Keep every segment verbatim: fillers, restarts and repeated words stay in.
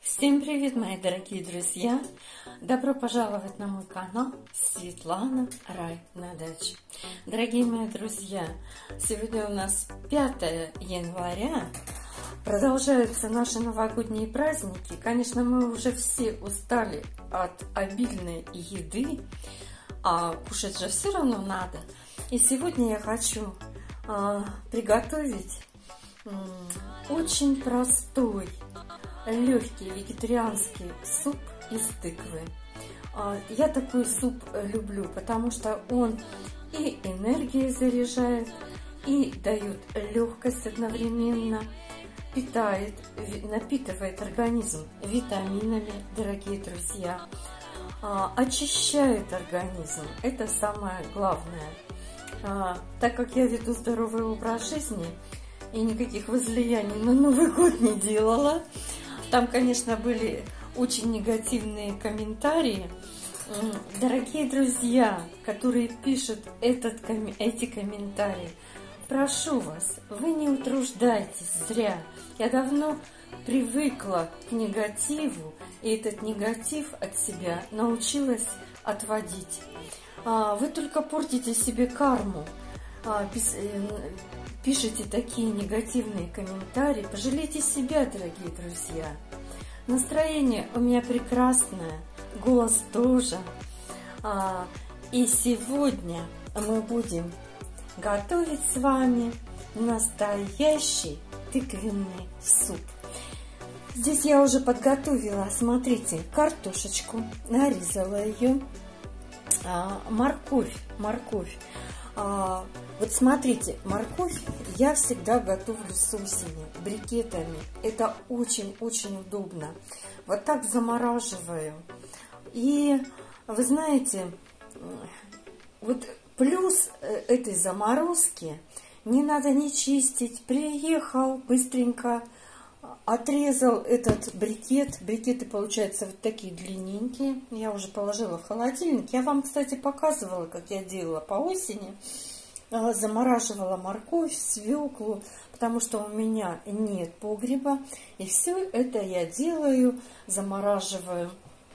Всем привет, мои дорогие друзья! Добро пожаловать на мой канал Светлана Рай на даче. Дорогие мои друзья, сегодня у нас пятое января. Продолжаются наши новогодние праздники. Конечно, мы уже все устали от обильной еды, а кушать же все равно надо. И сегодня я хочу э, приготовить э, очень простой, легкий вегетарианский суп из тыквы. Я такой суп люблю, потому что он и энергией заряжает, и дает легкость одновременно, питает, напитывает организм витаминами, дорогие друзья, очищает организм. Это самое главное. Так как я веду здоровый образ жизни и никаких возлияний на Новый год не делала, там, конечно, были очень негативные комментарии. Дорогие друзья, которые пишут этот, эти комментарии, прошу вас, вы не утруждайтесь зря. Я давно привыкла к негативу, и этот негатив от себя научилась отводить. Вы только портите себе карму, пишите такие негативные комментарии. Пожалейте себя, дорогие друзья. Настроение у меня прекрасное, голос тоже. И сегодня мы будем готовить с вами настоящий тыквенный суп. Здесь я уже подготовила, смотрите, картошечку, нарезала ее, морковь, морковь. Вот смотрите, морковь я всегда готовлю с осени, брикетами. Это очень-очень удобно. Вот так замораживаю. И вы знаете, вот плюс этой заморозки, не надо не чистить. Приехал, быстренько отрезал этот брикет. Брикеты получаются вот такие длинненькие. Я уже положила в холодильник. Я вам, кстати, показывала, как я делала по осени. Замораживала морковь, свеклу, потому что у меня нет погреба. И все это я делаю, замораживаю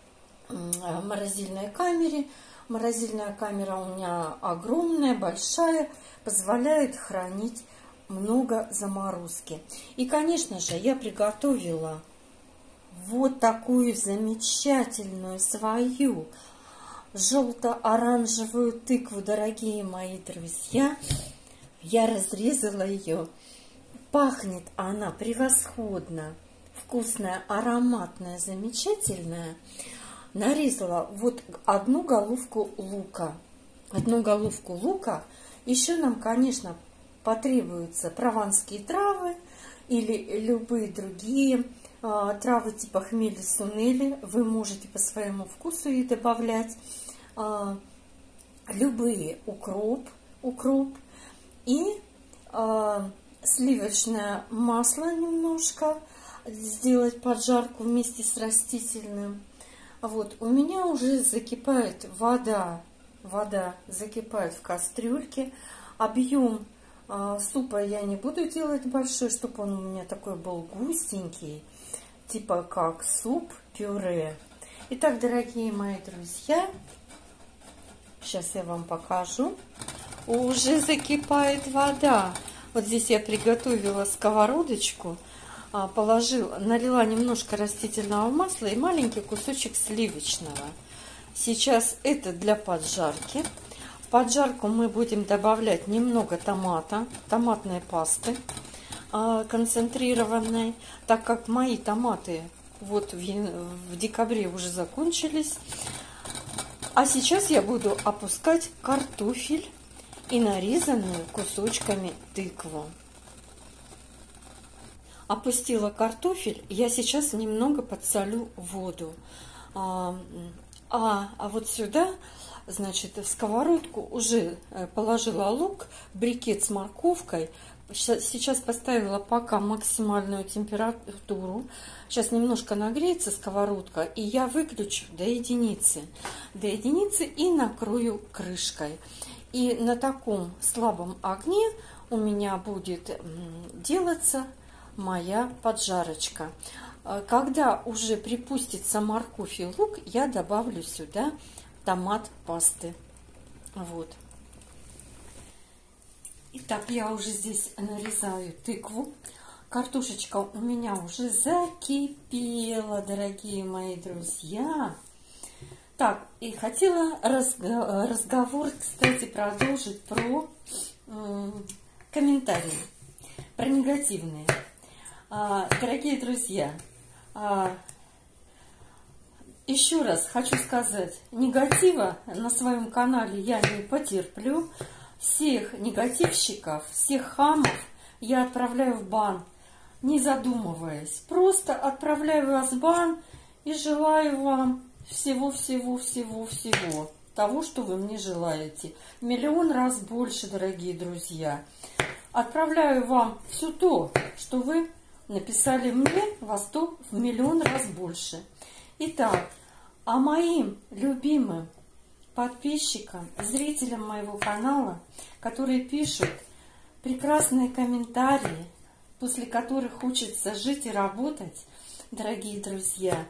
в морозильной камере. Морозильная камера у меня огромная, большая, позволяет хранить много заморозки. И, конечно же, я приготовила вот такую замечательную свою желто-оранжевую тыкву, дорогие мои друзья. Я разрезала ее. Пахнет она превосходно. Вкусная, ароматная, замечательная. Нарезала вот одну головку лука. Одну головку лука. Еще нам, конечно, потребуются прованские травы или любые другие а, травы типа хмели, сунели. Вы можете по своему вкусу их добавлять. А, любые укроп, укроп и а, сливочное масло немножко сделать поджарку вместе с растительным. Вот у меня уже закипает вода, вода закипает в кастрюльке. Объем супа я не буду делать большой, чтобы он у меня такой был густенький, типа как суп-пюре. Итак, дорогие мои друзья, сейчас я вам покажу. Уже закипает вода. Вот здесь я приготовила сковородочку, положила, налила немножко растительного масла и маленький кусочек сливочного. Сейчас это для поджарки. В поджарку мы будем добавлять немного томата, томатной пасты концентрированной, так как мои томаты вот в, в декабре уже закончились. А сейчас я буду опускать картофель и нарезанную кусочками тыкву. Опустила картофель, я сейчас немного подсолю воду. А, а, а вот сюда, значит, в сковородку уже положила лук, брикет с морковкой. Сейчас поставила пока максимальную температуру. Сейчас немножко нагреется сковородка, и я выключу до единицы. До единицы и накрою крышкой. И на таком слабом огне у меня будет делаться моя поджарочка. Когда уже припустится морковь и лук, я добавлю сюда томат пасты. Вот. Итак, я уже здесь нарезаю тыкву. Картошечка у меня уже закипела, дорогие мои друзья. Так, и хотела разговор, кстати, продолжить про комментарии, про негативные. Дорогие друзья, еще раз хочу сказать, негатива на своем канале я не потерплю. Всех негативщиков, всех хамов я отправляю в бан, не задумываясь. Просто отправляю вас в бан и желаю вам всего-всего-всего-всего того, что вы мне желаете. Миллион раз больше, дорогие друзья. Отправляю вам все то, что вы написали мне, во сто, в миллион раз больше. Итак, а моим любимым подписчикам, зрителям моего канала, которые пишут прекрасные комментарии, после которых хочется жить и работать, дорогие друзья,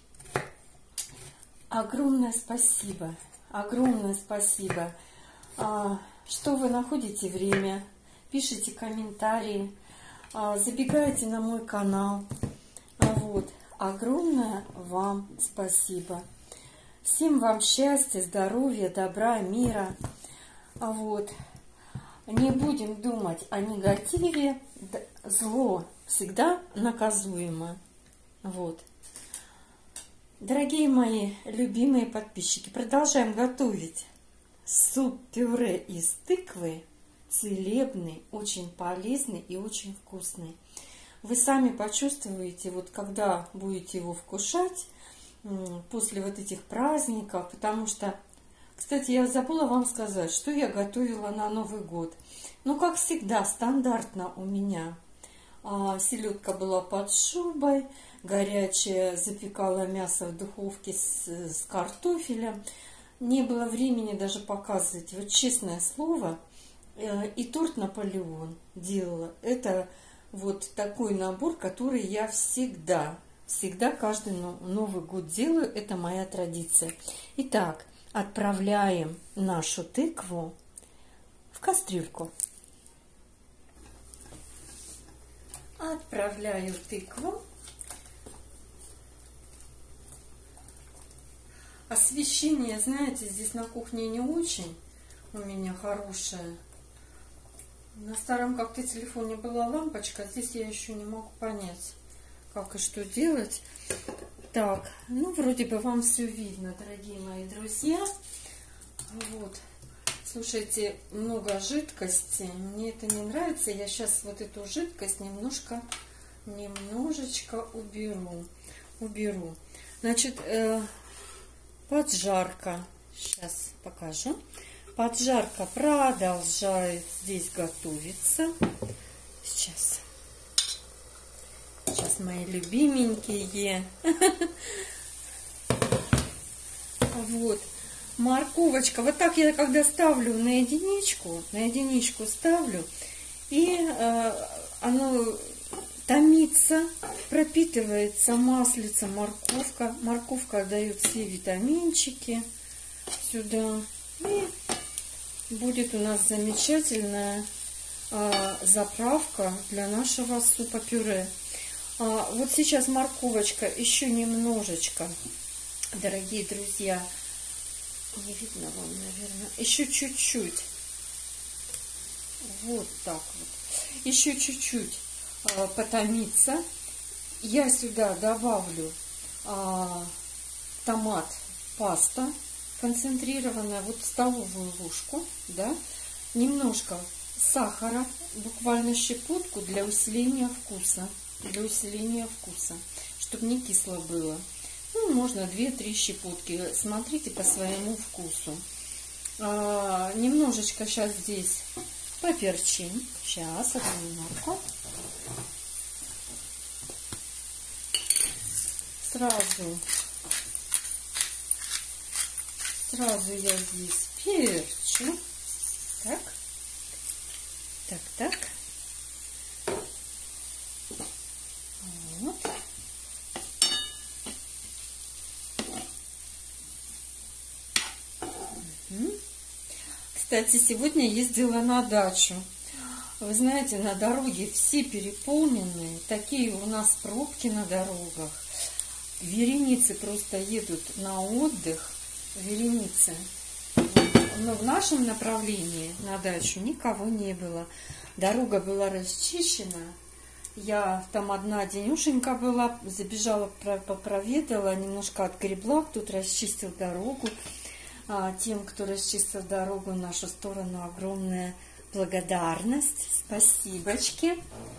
огромное спасибо, огромное спасибо, что вы находите время, пишите комментарии, забегаете на мой канал. Вот. Огромное вам спасибо. Всем вам счастья, здоровья, добра, мира. Вот. Не будем думать о негативе. Зло всегда наказуемо. Вот. Дорогие мои любимые подписчики, продолжаем готовить суп-пюре из тыквы. Целебный, очень полезный и очень вкусный. Вы сами почувствуете, вот когда будете его вкушать, после вот этих праздников, потому что, кстати, я забыла вам сказать, что я готовила на Новый год. Ну, как всегда, стандартно у меня. А, селедка была под шубой, горячая, запекала мясо в духовке с, с картофелем. Не было времени даже показывать, вот честное слово. И торт Наполеон делала. Это вот такой набор, который я всегда... Всегда каждый Новый год делаю, это моя традиция. Итак, отправляем нашу тыкву в кастрюльку. Отправляю тыкву. Освещение, знаете, здесь на кухне не очень у меня хорошее. На старом как-то телефоне была лампочка, здесь я еще не могу понять, как и что делать. Так, ну, вроде бы вам все видно, дорогие мои друзья. Вот. Слушайте, много жидкости. Мне это не нравится. Я сейчас вот эту жидкость немножко, немножечко уберу. Уберу. Значит, э, поджарка. Сейчас покажу. Поджарка продолжает здесь готовиться. Сейчас. Сейчас мои любименькие. Вот. Морковочка. Вот так я когда ставлю на единичку, на единичку ставлю, и э, оно томится, пропитывается маслицем морковка. Морковка дает все витаминчики сюда. И будет у нас замечательная э, заправка для нашего супа-пюре. А, вот сейчас морковочка еще немножечко, дорогие друзья, не видно вам, наверное, еще чуть-чуть, вот так вот, еще чуть-чуть а, потомится. Я сюда добавлю а, томат, паста концентрированная, вот столовую ложку, да, немножко сахара, буквально щепотку для усиления вкуса. Для усиления вкуса, чтобы не кисло было. Ну, можно две-три щепотки. Смотрите по своему вкусу. А, немножечко сейчас здесь поперчим. Сейчас, одну минутку. Сразу, сразу я здесь перчу. Так, так, так. Вот. кстати, сегодня ездила на дачу. Вы знаете, на дороге все переполненные. Такие у нас пробки на дорогах. Вереницы просто едут на отдых. Вереницы. Но в нашем направлении на дачу никого не было. Дорога была расчищена. Я там одна денюшенька была, забежала, попроведала, немножко отгребла, кто-то расчистил дорогу. А тем, кто расчистил дорогу в нашу сторону, огромная благодарность. Спасибочки.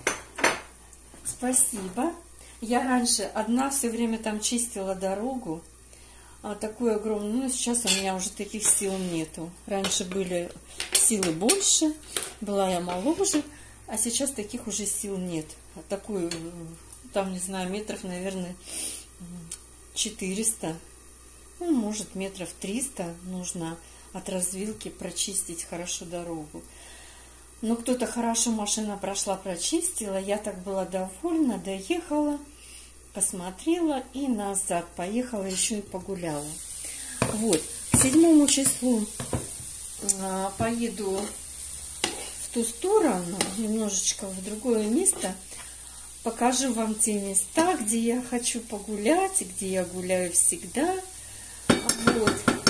Спасибо. Я раньше одна все время там чистила дорогу. А такую огромную, ну, сейчас у меня уже таких сил нету. Раньше были силы больше, была я моложе, а сейчас таких уже сил нет. А такую, там, не знаю, метров, наверное, четыреста, ну, может, метров триста нужно от развилки прочистить хорошо дорогу. Но кто-то хорошо, машина прошла, прочистила, я так была довольна, доехала, посмотрела и назад поехала, еще и погуляла. Вот, к седьмому числу а, поеду в ту сторону, немножечко в другое место. Покажу вам те места, где я хочу погулять, где я гуляю всегда. Вот.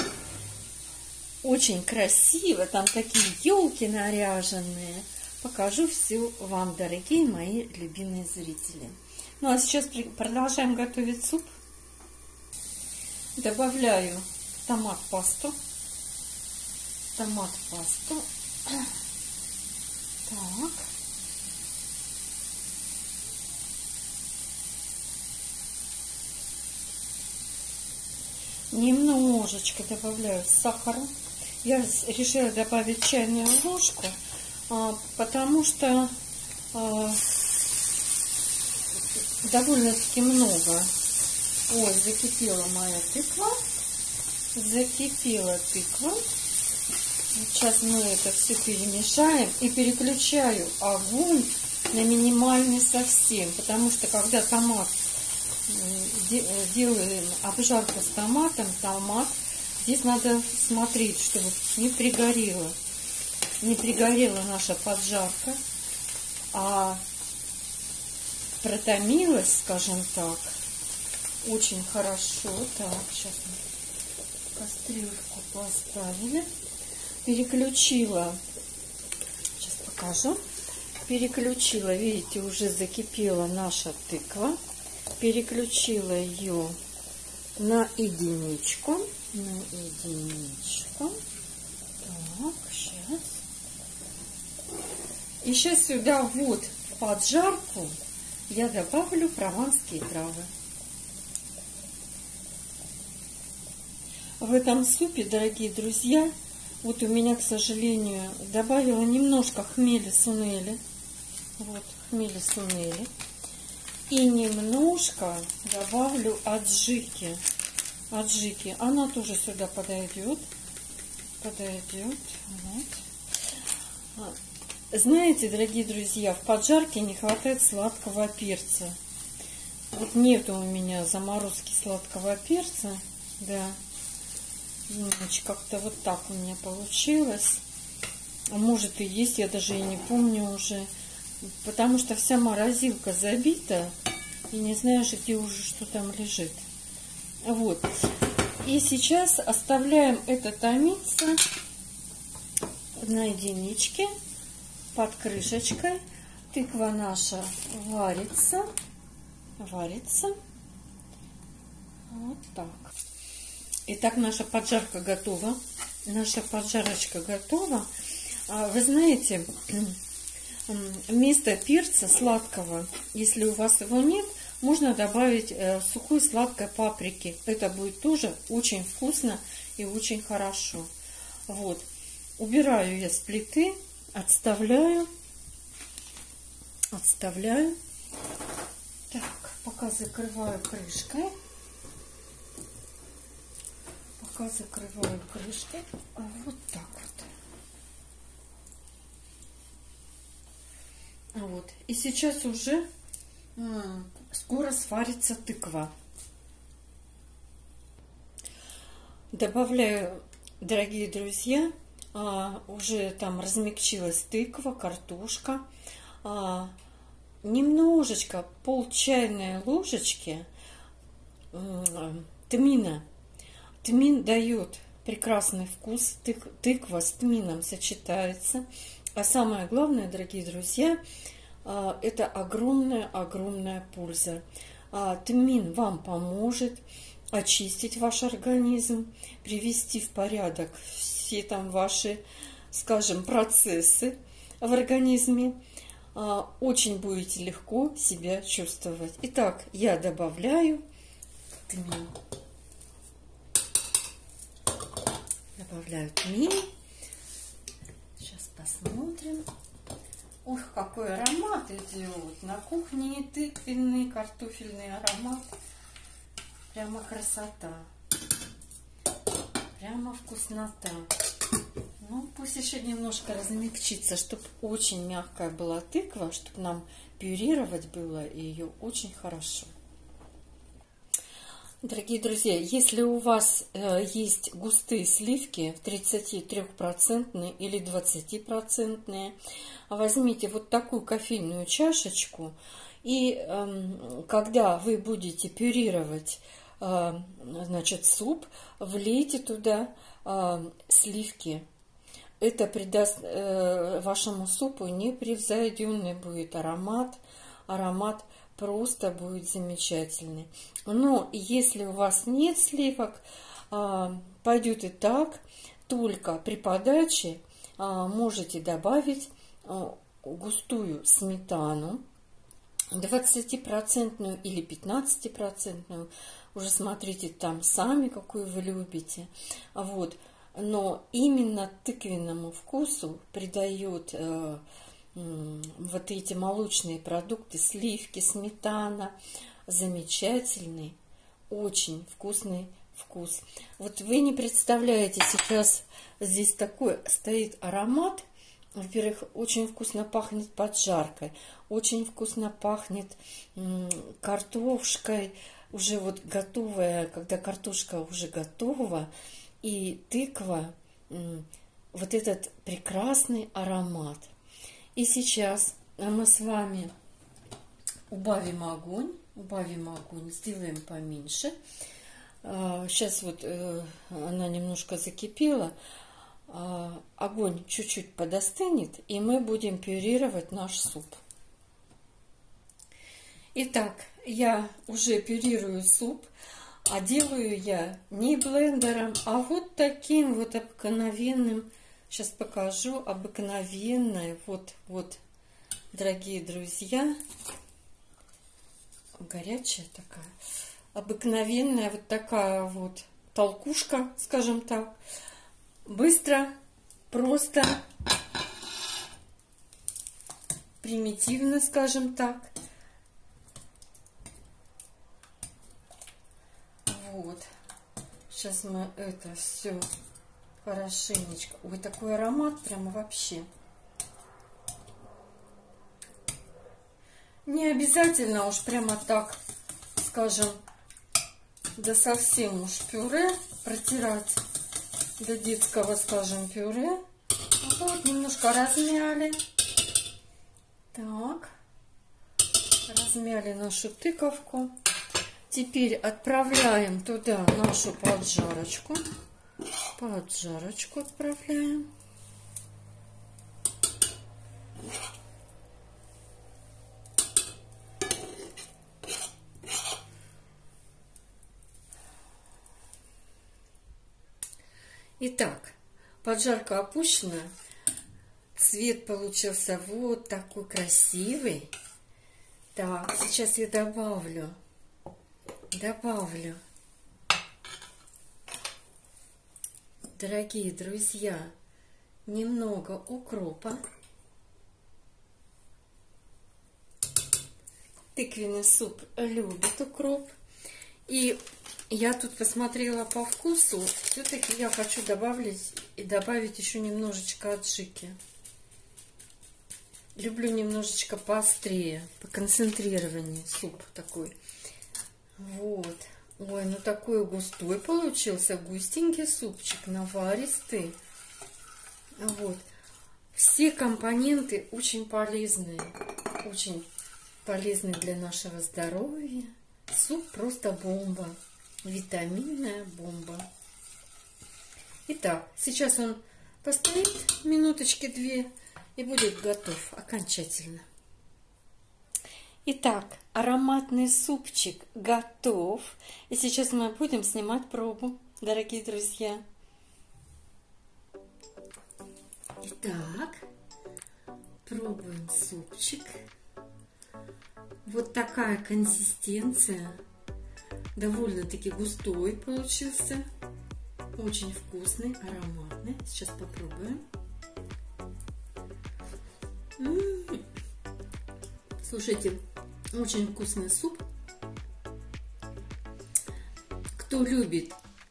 Очень красиво, там такие елки наряженные. Покажу все вам, дорогие мои любимые зрители. Ну а сейчас продолжаем готовить суп. Добавляю томат-пасту. Томат-пасту. Так. Немножечко добавляю сахара. Я решила добавить чайную ложку, потому что довольно-таки много. Ой, закипела моя тыква. Закипела тыква. Сейчас мы это все перемешаем и переключаю огонь на минимальный совсем, потому что когда томат делаем обжарку с томатом, томат, здесь надо смотреть, чтобы не пригорело, не пригорела наша поджарка, а протомилась, скажем так, очень хорошо. Так, сейчас мы кастрюльку поставили, переключила, сейчас покажу, переключила, видите, уже закипела наша тыква. Переключила ее на единичку. На единичку. Так, сейчас. И сейчас сюда вот в поджарку я добавлю прованские травы. В этом супе, дорогие друзья, вот у меня, к сожалению, добавила немножко хмели-сунели. Вот, хмели-сунели. И немножко добавлю аджики. Аджики. Она тоже сюда подойдет. Подойдет. Вот. Знаете, дорогие друзья, в поджарке не хватает сладкого перца. Вот нету у меня заморозки сладкого перца. Да. Значит, как-то вот так у меня получилось. А может и есть, я даже и не помню уже. Потому что вся морозилка забита, и не знаешь, где уже что там лежит. Вот. И сейчас оставляем это томиться на единичке под крышечкой. Тыква наша варится. Варится. Вот так. Итак, наша поджарка готова. Наша поджарочка готова. Вы знаете, вместо перца сладкого, если у вас его нет, можно добавить э, сухой сладкой паприки. Это будет тоже очень вкусно и очень хорошо. Вот. Убираю я с плиты, отставляю. Отставляю. Так, пока закрываю крышкой. Пока закрываю крышкой. А вот так вот. Вот. И сейчас уже м, скоро сварится тыква. Добавляю, дорогие друзья, а, уже там размягчилась тыква, картошка. А, немножечко, пол чайной ложечки тмина. Тмин дает прекрасный вкус, тык, тыква с тмином сочетается. А самое главное, дорогие друзья, это огромная-огромная польза. Тмин вам поможет очистить ваш организм, привести в порядок все там ваши, скажем, процессы в организме. Очень будете легко себя чувствовать. Итак, я добавляю тмин. Добавляю тмин. Сейчас посмотрим. Ух, какой аромат идет. На кухне тыквенный, картофельный аромат. Прямо красота. Прямо вкуснота. Ну, пусть еще немножко размягчится, чтобы очень мягкая была тыква, чтобы нам пюрировать было ее очень хорошо. Дорогие друзья, если у вас э, есть густые сливки, тридцатитрёхпроцентные или двадцатипроцентные, возьмите вот такую кофейную чашечку, и э, когда вы будете пюрировать э, значит, суп, влейте туда э, сливки. Это придаст э, вашему супу непревзойденный будет аромат, аромат просто будет замечательный. Но если у вас нет сливок, пойдет и так, только при подаче можете добавить густую сметану, двадцатипроцентную или пятнадцатипроцентную, уже смотрите там сами, какую вы любите. Вот. Но именно тыквенному вкусу придает э, вот эти молочные продукты, сливки, сметана, замечательный, очень вкусный вкус. Вот вы не представляете, сейчас здесь такой стоит аромат. Во-первых, очень вкусно пахнет поджаркой, очень вкусно пахнет м, картошкой, уже вот готовая, когда картошка уже готова, и тыква, м, вот этот прекрасный аромат. И сейчас мы с вами убавим огонь, убавим огонь, сделаем поменьше. Сейчас вот она немножко закипела, огонь чуть-чуть подостынет, и мы будем пюрировать наш суп. Итак, я уже пюрирую суп, а делаю я не блендером, а вот таким вот обыкновенным. Сейчас покажу обыкновенное, вот, вот, дорогие друзья, горячая такая, обыкновенная вот такая вот толкушка, скажем так, быстро, просто, примитивно, скажем так. Вот, сейчас мы это все хорошенечко. Ой, такой аромат прямо вообще. Не обязательно уж прямо так, скажем, да совсем уж пюре протирать, до детского, скажем, пюре. Вот, немножко размяли. Так, размяли нашу тыковку. Теперь отправляем туда нашу поджарочку. Поджарочку отправляем. Итак, поджарка опущена. Цвет получился вот такой красивый. Так, сейчас я добавлю. Добавлю. Дорогие друзья, немного укропа. Тыквенный суп любит укроп. И я тут посмотрела по вкусу. Все-таки я хочу добавить и добавить еще немножечко аджики. Люблю немножечко поострее, по концентрированию суп такой. Вот. Ой, ну такой густой получился, густенький супчик, наваристый. Вот. Все компоненты очень полезные, очень полезны для нашего здоровья. Суп просто бомба, витаминная бомба. Итак, сейчас он постоит минуточки две и будет готов окончательно. Итак, ароматный супчик готов. И сейчас мы будем снимать пробу, дорогие друзья. Итак, пробуем супчик. Вот такая консистенция. Довольно-таки густой получился. Очень вкусный, ароматный. Сейчас попробуем. М-м-м. Слушайте, очень вкусный суп. Кто любит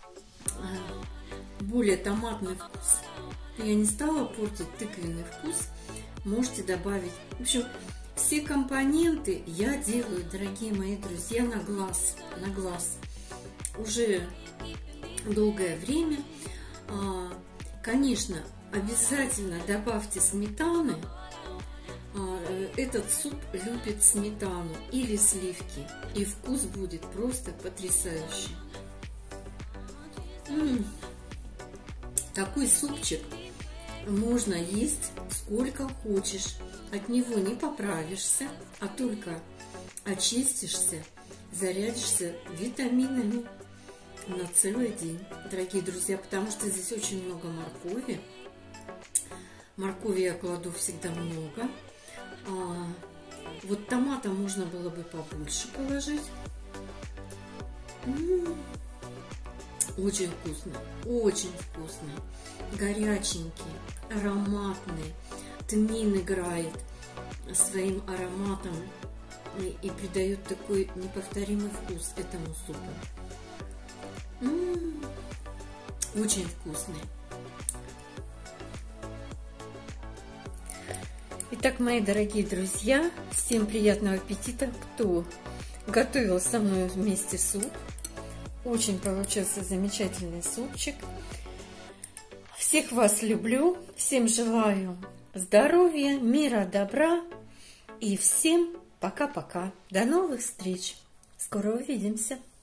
более томатный вкус, я не стала портить тыквенный вкус, можете добавить. В общем, все компоненты я делаю, дорогие мои друзья, на глаз, на глаз. Уже долгое время. Конечно, обязательно добавьте сметаны. Этот суп любит сметану или сливки, и вкус будет просто потрясающий. М-м. Такой супчик можно есть сколько хочешь, от него не поправишься, а только очистишься, зарядишься витаминами на целый день, дорогие друзья, потому что здесь очень много моркови. Моркови я кладу всегда много. А, вот томата можно было бы побольше положить. М-м-м. Очень вкусно, очень вкусно, горяченький, ароматный. Тмин играет своим ароматом и, и придает такой неповторимый вкус этому супу. М-м-м. Очень вкусный. Итак, мои дорогие друзья, всем приятного аппетита, кто готовил со мной вместе суп. Очень получился замечательный супчик. Всех вас люблю, всем желаю здоровья, мира, добра и всем пока-пока. До новых встреч. Скоро увидимся.